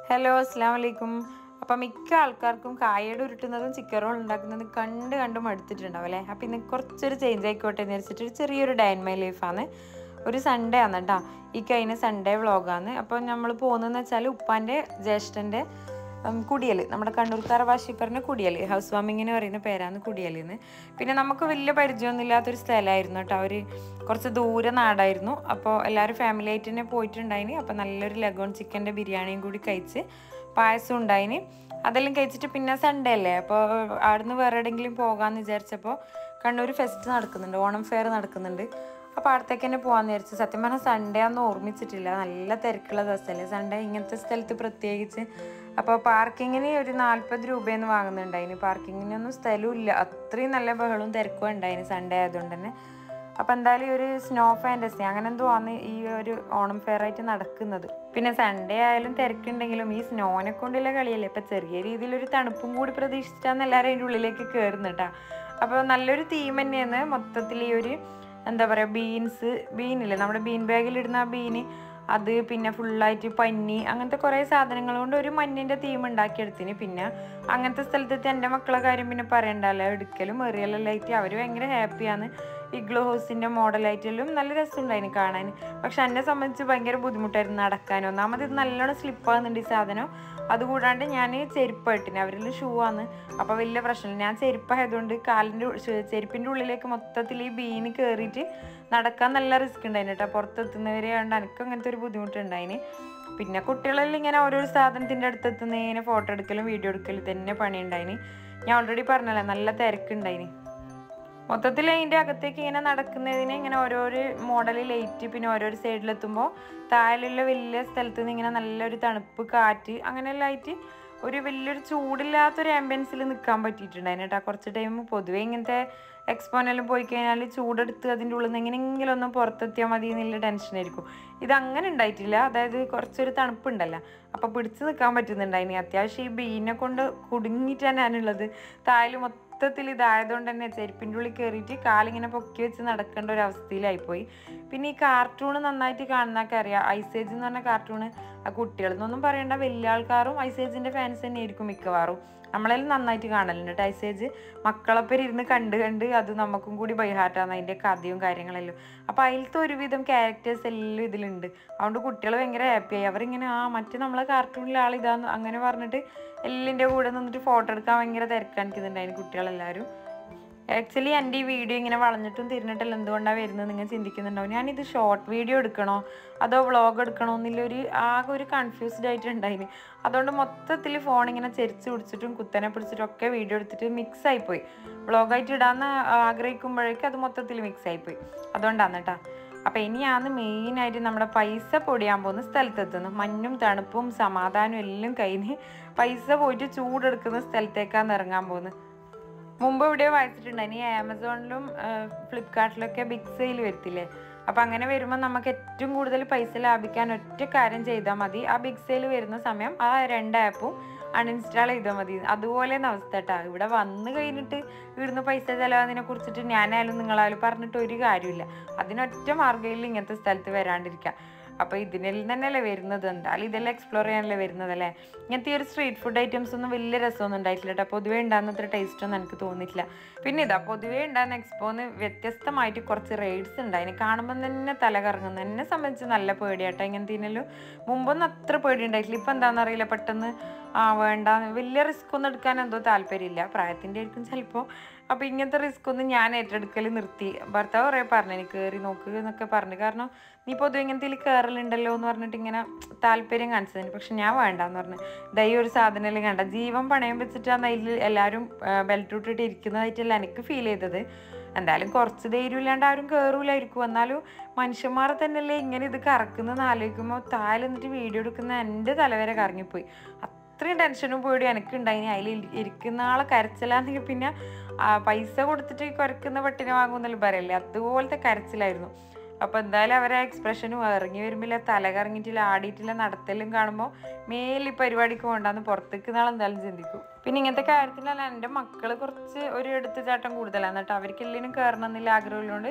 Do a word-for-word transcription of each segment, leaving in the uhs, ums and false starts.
Hello അസ്സലാമു അലൈക്കും. അപ്പം മിക്ക ആൾക്കാർക്കും കായയുടെ ഉരുട്ടുന്നതും ചിക്കൻ റോൾ ഉണ്ടാക്കുന്നതും കണ്ട് കണ്ട് മടുത്തിട്ടുണ്ടാവും അല്ലേ. അപ്പം ഇന്ന് കുറച്ചൊരു ചേഞ്ച് ആയിക്കോട്ടെ എന്ന് വെച്ചിട്ട് ഒരു ചെറിയൊരു ഡേ ഇൻ മൈ ലൈഫാണ്. ഒരു സൺഡേ ആണ് കേട്ടോ, ഈ കഴിഞ്ഞ സൺഡേ വ്ളോഗാണ്. അപ്പം നമ്മൾ പോകുന്നതെന്ന് വെച്ചാൽ ഉപ്പാൻ്റെ ജ്യേഷ്ഠൻ്റെ കുടിയൽ, നമ്മുടെ കണ്ണൂർക്കാര ഭാഷയിൽ പറഞ്ഞ കുടിയൽ, ഹൗസ് വാമിങ്ങിന് പറയുന്ന പേരാണ് കുടിയലിന്ന്. പിന്നെ നമുക്ക് വലിയ പരിചയമൊന്നും ഇല്ലാത്തൊരു സ്ഥലമായിരുന്നു കേട്ടോ, അവർ കുറച്ച് ദൂരെ നാടായിരുന്നു. അപ്പോൾ എല്ലാവരും ഫാമിലി ആയിട്ട് തന്നെ പോയിട്ടുണ്ടായിന്. അപ്പോൾ നല്ലൊരു ലഗോൺ ചിക്കൻ്റെ ബിരിയാണിയും കൂടി കഴിച്ച് പായസം ഉണ്ടായിന്. അതെല്ലാം കഴിച്ചിട്ട് പിന്നെ സൺഡേ അല്ലേ, അപ്പോൾ അവിടുന്ന് വേറെ എവിടെയെങ്കിലും പോകാമെന്ന് വിചാരിച്ചപ്പോൾ കണ്ണൂർ ഫെസ്റ്റ് നടക്കുന്നുണ്ട്, ഓണം ഫെയർ നടക്കുന്നുണ്ട്. അപ്പോൾ അടുത്തേക്ക് തന്നെ പോകാമെന്ന് വിചാരിച്ചു. സത്യം പറഞ്ഞാൽ സൺഡേ ഒന്നും ഓർമ്മിച്ചിട്ടില്ല, നല്ല തിരക്കുള്ള ദിവസമല്ലേ സൺഡേ ഇങ്ങനത്തെ സ്ഥലത്ത് പ്രത്യേകിച്ച്. അപ്പോൾ പാർക്കിങ്ങിന് ഒരു നാൽപ്പത് രൂപയെന്ന് വാങ്ങുന്നുണ്ടായിന്. പാർക്കിങ്ങിനൊന്നും സ്ഥലവും ഇല്ല, അത്രയും നല്ല ബഹളവും തിരക്കും ഉണ്ടായിന് സൺഡേ ആയതുകൊണ്ട് തന്നെ. അപ്പോൾ എന്തായാലും ഒരു സ്നോ ഫാൻറ്റസി അങ്ങനെ എന്തോ ആണ് ഈ ഒരു ഓണം ഫെയർ ആയിട്ട് നടക്കുന്നത്. പിന്നെ സൺഡേ ആയാലും തിരക്കുണ്ടെങ്കിലും ഈ സ്നോനെ കൊണ്ടുള്ള കളിയല്ലേ, ഇപ്പം ചെറിയ രീതിയിലൊരു തണുപ്പും കൂടി പ്രതീക്ഷിച്ചാന്ന് എല്ലാവരും അതിൻ്റെ ഉള്ളിലേക്ക് കയറുന്നുട്ടാ. അപ്പോൾ നല്ലൊരു തീം തന്നെയാണ് മൊത്തത്തിൽ. ഈ ഒരു എന്താ പറയുക, ബീൻസ് ബീനില്ലേ നമ്മുടെ ബീൻ ബാഗിലിടുന്ന ആ ബീന്, അത് പിന്നെ ഫുള്ളായിട്ട് പന്നി, അങ്ങനത്തെ കുറേ സാധനങ്ങൾ കൊണ്ട് ഒരു മഞ്ഞിൻ്റെ തീം ഉണ്ടാക്കിയെടുത്തിന്. പിന്നെ അങ്ങനത്തെ സ്ഥലത്തെത്തി എൻ്റെ മക്കളെ കാര്യം പിന്നെ പറയണ്ടല്ലോ, എടുക്കലും എറിയലെല്ലാം ആയിട്ട് അവർ ഭയങ്കര ഹാപ്പിയാണ്. ഇഗ്ലോ ഹൗസിൻ്റെ മോഡലായിട്ടെല്ലാം നല്ല രസമുണ്ടായിരുന്നു കാണാൻ. പക്ഷെ എന്നെ സംബന്ധിച്ച് ഭയങ്കര ബുദ്ധിമുട്ടായിരുന്നു നടക്കാൻ. ഒന്നാമത് ഇത് നല്ലോണം സ്ലിപ്പാകുന്നുണ്ട് ഈ സാധനം. അതുകൂടാണ്ട് ഞാൻ ചെരുപ്പായിട്ടിന്, അവരെല്ലാം ഷൂ ആണ്. അപ്പോൾ വലിയ പ്രശ്നമില്ല, ഞാൻ ചെരുപ്പായതുകൊണ്ട് കാലിൻ്റെ ചെരുപ്പിൻ്റെ ഉള്ളിലേക്ക് മൊത്തത്തിൽ ഈ ബീന് കയറിയിട്ട് നടക്കാൻ നല്ല റിസ്ക് ഉണ്ടായിന് കേട്ടോ. പുറത്തെത്തുന്നവരെ കൊണ്ട് എനിക്ക് അങ്ങനത്തെ ഒരു ബുദ്ധിമുട്ടുണ്ടായിന്. പിന്നെ കുട്ടികളെല്ലാം ഇങ്ങനെ ഓരോ സാധനത്തിൻ്റെ അടുത്തെത്തുന്നതിന് ഫോട്ടോ എടുക്കലും വീഡിയോ എടുക്കലും തന്നെ പണി ഉണ്ടായിന്. ഞാൻ ഓൾറെഡി പറഞ്ഞല്ലോ, നല്ല തിരക്കുണ്ടായിന്. മൊത്തത്തിൽ അതിൻ്റെ അകത്തേക്ക് ഇങ്ങനെ നടക്കുന്നതിന് ഇങ്ങനെ ഓരോരോ മോഡൽ ലൈറ്റ്, പിന്നെ ഓരോരോ സൈഡിലെത്തുമ്പോൾ താഴെയുള്ള വലിയ സ്ഥലത്ത് നിന്ന് ഇങ്ങനെ നല്ലൊരു തണുപ്പ് കാറ്റ് അങ്ങനെയെല്ലാം ആയിട്ട് ഒരു വലിയൊരു ചൂടില്ലാത്തൊരു ആംബിയൻസിൽ നിൽക്കാൻ പറ്റിയിട്ടുണ്ടായിരുന്നു കേട്ടോ കുറച്ച് ടൈം. പൊതുവേ ഇങ്ങനത്തെ എക്സ്പോനെല്ലാം പോയി കഴിഞ്ഞാൽ ചൂടെടുത്ത് അതിൻ്റെ ഉള്ളിൽ നിന്ന് എങ്ങനെയെങ്കിലും ഒന്നും പുറത്തെത്തിയാൽ മതി എന്നുള്ള ടെൻഷനായിരിക്കും. ഇതങ്ങനെ ഉണ്ടായിട്ടില്ല, അതായത് കുറച്ചൊരു തണുപ്പുണ്ടല്ലോ, അപ്പോൾ പിടിച്ച് നിൽക്കാൻ പറ്റുന്നുണ്ടായിനി. അത്യാവശ്യം ഈ ബീനെ കൊണ്ട് കുടുങ്ങിയിട്ടാണ് ഞാനുള്ളത്. താഴെ മൊത്തത്തിൽ ഇതായതുകൊണ്ട് തന്നെ ചെരുപ്പിൻ്റെ ഉള്ളിൽ കയറിയിട്ട് കാലിങ്ങനെ പൊക്കി വെച്ച് നടക്കേണ്ട ഒരു അവസ്ഥയിലായിപ്പോയി. പിന്നെ ഈ കാർട്ടൂൺ നന്നായിട്ട് കാണുന്നതൊക്കെ അറിയാം, ഐസേജ് എന്ന് പറഞ്ഞ കാർട്ടൂണ്. ആ കുട്ടികളെന്നൊന്നും പറയേണ്ട, വലിയ ആൾക്കാരും ഐസേജിൻ്റെ ഫാൻസ് തന്നെ ആയിരിക്കും മിക്കവാറും. നമ്മളെല്ലാം നന്നായിട്ട് കാണലുണ്ട് കേട്ടോ ഐസേജ്. മക്കളൊപ്പം ഇരുന്ന് കണ്ട് കണ്ട് അത് നമുക്കും കൂടി ബൈഹാർട്ടാണ് അതിൻ്റെ കഥയും കാര്യങ്ങളെല്ലാം. അപ്പോൾ അതിലത്തെ ഒരുവിധം ക്യാരക്ടേഴ്സ് എല്ലാം ഇതിലുണ്ട്. അതുകൊണ്ട് കുട്ടികൾ ഭയങ്കര ഹാപ്പിയായി. അവരിങ്ങനെ ആ മറ്റേ നമ്മളെ കാർട്ടൂണിലെ ആളിതാന്ന് അങ്ങനെ പറഞ്ഞിട്ട് എല്ലിൻ്റെ കൂടെ നിന്നിട്ട് ഫോട്ടോ എടുക്കാൻ ഭയങ്കര തിരക്കാണിക്കുന്നുണ്ടായിരുന്നു കുട്ടികളെല്ലാവരും. ആക്ച്വലി എൻ്റെ ഈ വീഡിയോ ഇങ്ങനെ വളഞ്ഞിട്ടും തിരിഞ്ഞിട്ടല്ല എന്തുകൊണ്ടാണ് വരുന്നത് നിങ്ങൾ ചിന്തിക്കുന്നുണ്ടാവും. ഞാനിത് ഷോർട്ട് വീഡിയോ എടുക്കണോ അതോ വ്ളോഗ് എടുക്കണോ എന്നുള്ളൊരു ആകെ ഒരു കൺഫ്യൂസ്ഡ് ആയിട്ടുണ്ടായിന്. അതുകൊണ്ട് മൊത്തത്തിൽ ഫോൺ ഇങ്ങനെ ചെരിച്ച് പിടിച്ചിട്ടും കുത്തനെ പിടിച്ചിട്ടും ഒക്കെ വീഡിയോ എടുത്തിട്ട് മിക്സ് ആയിപ്പോയി. വ്ളോഗായിട്ട് ഇടാമെന്ന് ആഗ്രഹിക്കുമ്പോഴേക്കും അത് മൊത്തത്തിൽ മിക്സ് ആയിപ്പോയി. അതുകൊണ്ടാണ് കേട്ടോ. അപ്പോൾ ഇനിയാണ് മെയിനായിട്ട് നമ്മുടെ പൈസ പൊടിയാൻ പോകുന്ന സ്ഥലത്തെത്തുന്നത്. മഞ്ഞും തണുപ്പും സമാധാനവും എല്ലാം കഴിഞ്ഞ് പൈസ പോയിട്ട് ചൂടെടുക്കുന്ന സ്ഥലത്തേക്കാണ് ഇറങ്ങാൻ പോകുന്നത്. മുമ്പ് എവിടെയോ വായിച്ചിട്ടുണ്ട്, ഇനി ആമസോണിലും ഫ്ലിപ്കാർട്ടിലൊക്കെ ബിഗ് സെയിൽ വരത്തില്ലേ. അപ്പം അങ്ങനെ വരുമ്പോൾ നമുക്ക് ഏറ്റവും കൂടുതൽ പൈസ ലാഭിക്കാൻ ഒറ്റ കാര്യം ചെയ്താൽ മതി. ആ ബിഗ് സെയിൽ വരുന്ന സമയം ആ രണ്ട് ആപ്പും അൺഇൻസ്റ്റാൾ ചെയ്താൽ മതി. അതുപോലെ അവസ്ഥ കേട്ടോ. ഇവിടെ വന്ന് കഴിഞ്ഞിട്ട് ഇവിടുന്ന് പൈസ ചിലവാതിനെ കുറിച്ചിട്ട് ഞാനായാലും നിങ്ങളായാലും പറഞ്ഞിട്ട് ഒരു കാര്യമില്ല. അതിനൊറ്റ മാർഗ്ഗയിൽ ഇങ്ങനത്തെ സ്ഥലത്ത് വരാണ്ടിരിക്കുക. അപ്പോൾ ഇതിനെല്ലാം തന്നെയല്ലേ വരുന്നത്, എന്തായാലും ഇതെല്ലാം എക്സ്പ്ലോർ ചെയ്യാനല്ലേ വരുന്നതല്ലേ. ഇങ്ങനത്തെ ഈ ഒരു സ്ട്രീറ്റ് ഫുഡ് ഐറ്റംസ് ഒന്നും വലിയ രസമൊന്നും ഉണ്ടായിട്ടില്ല കേട്ടോ. പൊതുവേ ഉണ്ടാകുന്ന അത്ര ടേസ്റ്റൊന്നും എനിക്ക് തോന്നിയിട്ടില്ല. പിന്നെ ഇതാ പൊതുവേ ഉണ്ടാകുന്ന എക്സ്പോന്ന് വ്യത്യസ്തമായിട്ട് കുറച്ച് റൈഡ്സ് ഉണ്ടായിന്. കാണുമ്പോൾ തന്നെ തല കറങ്ങുന്നു. എന്നെ സംബന്ധിച്ച് നല്ല പേടിയാട്ടോ ഇങ്ങനത്തേനല്ലോ. മുമ്പൊന്നും അത്ര പേടി ഉണ്ടായിട്ടില്ല. ഇപ്പം എന്താണെന്ന് അറിയില്ല, പെട്ടെന്ന് ആ വേണ്ട, വലിയ റിസ്ക് ഒന്നും എടുക്കാൻ എന്തോ താല്പര്യമില്ല, പ്രായത്തിൻ്റെ ആയിരിക്കും ചിലപ്പോൾ. അപ്പോൾ ഇങ്ങനത്തെ റിസ്ക് ഒന്നും ഞാൻ ഏറ്റെടുക്കൽ നിർത്തി. ഭർത്താവ് കുറേ പറഞ്ഞു എനിക്ക് കയറി നോക്കുക എന്നൊക്കെ പറഞ്ഞു. കാരണം നീ പൊതുവെ ഇങ്ങനത്തെ കയറലുണ്ടല്ലോ എന്ന് പറഞ്ഞിട്ട് ഇങ്ങനെ താല്പര്യം കാണിച്ചതിന്. പക്ഷെ ഞാൻ വേണ്ടാന്ന് പറഞ്ഞു. ദൈ ഒരു സാധനം കണ്ട ജീവൻ പണയം വെച്ചിട്ടാണ് അതിൽ എല്ലാവരും ബെൽറ്റ് ഇട്ടിട്ട് ഇരിക്കുന്നതായിട്ടല്ല എനിക്ക് ഫീൽ ചെയ്തത്. എന്തായാലും കുറച്ച് ധൈര്യം ഇല്ലാണ്ട് ആരും കയറൂലായിരിക്കും. എന്നാലും മനുഷ്യന്മാരെ തന്നെയല്ലേ ഇങ്ങനെ ഇത് കറക്കുന്നതെന്ന് ആലോചിക്കുമ്പോൾ താഴെ നിന്നിട്ട് വീഡിയോ എടുക്കുന്ന എൻ്റെ തലവരെ കറങ്ങിപ്പോയി. അത്രയും ടെൻഷനും പേടിയും എനിക്കുണ്ടായിനി. അതിൽ ഇരിക്കുന്ന ആളെ കരച്ചിലാണെങ്കിൽ പിന്നെ പൈസ കൊടുത്തിട്ട് കുരക്കുന്ന പട്ടിനെ വാങ്ങുമെന്നല്ലോ പറയല്ലേ, അതുപോലത്തെ കരച്ചിലായിരുന്നു. അപ്പോൾ എന്തായാലും അവരെ എക്സ്പ്രഷനും ഇറങ്ങി വരുമ്പോൾ തല കറങ്ങിയിട്ടില്ല, ആടിയിട്ടില്ല, നടത്തലും കാണുമ്പോൾ മേലി പരിപാടിക്ക് പോകണ്ടെന്ന് പുറത്തേക്ക് നാളെ എന്തായാലും ചിന്തിക്കും. പിന്നെ ഇങ്ങനത്തെ കാര്യത്തിലല്ല എൻ്റെ മക്കൾ കുറച്ച് ഒരു എടുത്തുചാട്ടം കൂടുതലാണ് കേട്ടോ. അവർക്ക് എല്ലാവരും കയറണം എന്നില്ല ആഗ്രഹമുള്ളതുകൊണ്ട്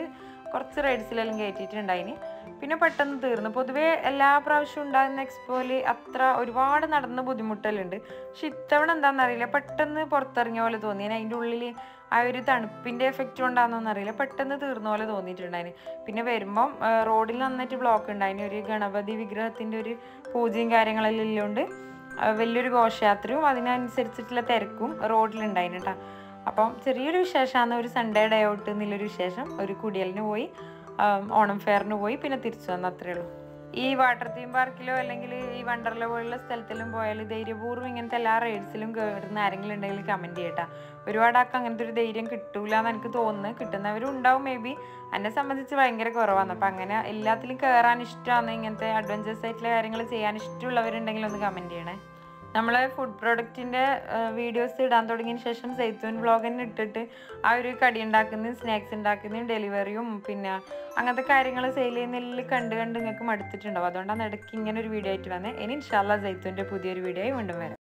കുറച്ച് റൈഡ്സിലെല്ലാം കയറ്റിയിട്ടുണ്ടായിന്. പിന്നെ പെട്ടെന്ന് തീർന്നു. പൊതുവേ എല്ലാ പ്രാവശ്യവും ഉണ്ടാകുന്ന എക്സ്പോയിൽ അത്ര ഒരുപാട് നടന്ന് ബുദ്ധിമുട്ടലുണ്ട്. പക്ഷെ ഇത്തവണ എന്താണെന്നറിയില്ല, പെട്ടെന്ന് പുറത്തിറങ്ങിയ പോലെ തോന്നി. അതിൻ്റെ ഉള്ളിൽ ആ ഒരു തണുപ്പിൻ്റെ എഫക്റ്റ് കൊണ്ടാണെന്നൊന്നും അറിയില്ല, പെട്ടെന്ന് തീർന്ന പോലെ തോന്നിയിട്ടുണ്ടായിന്. പിന്നെ വരുമ്പം റോഡിൽ നന്നായിട്ട് ബ്ലോക്ക് ഉണ്ടായിന്. ഒരു ഗണപതി വിഗ്രഹത്തിൻ്റെ ഒരു പൂജയും കാര്യങ്ങളെല്ലാം ഇല്ലോണ്ട് വലിയൊരു ഘോഷയാത്രയും അതിനനുസരിച്ചിട്ടുള്ള തിരക്കും റോഡിലുണ്ടായിന് കേട്ടോ. അപ്പം ചെറിയൊരു വിശേഷമാണ്, ഒരു സൺഡേ ഡേ ഔട്ട് എന്നുള്ളൊരു വിശേഷം. ഒരു കുടിയലിന് പോയി, ഓണം ഫെയറിന് പോയി, പിന്നെ തിരിച്ചു വന്നു, അത്രയേ ഉള്ളൂ. ഈ വാട്ടർ തീം പാർക്കിലോ അല്ലെങ്കിൽ ഈ വണ്ടർല പോലുള്ള സ്ഥലത്തെല്ലാം പോയാൽ ധൈര്യപൂർവ്വം ഇങ്ങനത്തെ എല്ലാ റൈഡ്സിലും കയറുന്ന ആരെങ്കിലും ഉണ്ടെങ്കിൽ കമൻറ്റ് ചെയ്യട്ടാ. ഒരുപാട് ആൾക്ക് അങ്ങനത്തെ ഒരു ധൈര്യം കിട്ടൂല എന്ന് എനിക്ക് തോന്നുന്നു. കിട്ടുന്നവരും ഉണ്ടാവും മേ ബി. എന്നെ സംബന്ധിച്ച് ഭയങ്കര കുറവാണ്. അപ്പം അങ്ങനെ എല്ലാത്തിലും കയറാൻ ഇഷ്ടമാണ്, ഇങ്ങനത്തെ അഡ്വഞ്ചേഴ്സ് ആയിട്ടുള്ള കാര്യങ്ങൾ ചെയ്യാൻ ഇഷ്ടമുള്ളവരുണ്ടെങ്കിൽ ഒന്ന് കമൻറ്റ് ചെയ്യണേ. നമ്മൾ ഫുഡ് പ്രോഡക്റ്റിൻ്റെ വീഡിയോസ് ഇടാൻ തുടങ്ങിയതിന് ശേഷം സൈത്തൂൻ വ്ളോഗ് തന്നെ ഇട്ടിട്ട് ആ ഒരു കടി ഉണ്ടാക്കുന്നതും സ്നാക്സ് ഉണ്ടാക്കുന്നതും ഡെലിവറിയും പിന്നെ അങ്ങനത്തെ കാര്യങ്ങൾ സെയിൽ ചെയ്യുന്നതിൽ കണ്ട് കണ്ട് നിങ്ങൾക്ക് മടുത്തിട്ടുണ്ടാവും. അതുകൊണ്ടാണ് ഇടയ്ക്ക് ഇങ്ങനെ ഒരു വീഡിയോ ആയിട്ട് വന്നത്. ഇനി ഇൻഷാല്ലാ സൈത്തൂൻ്റെ പുതിയൊരു വീഡിയോ ആയി വീണ്ടും വരാം.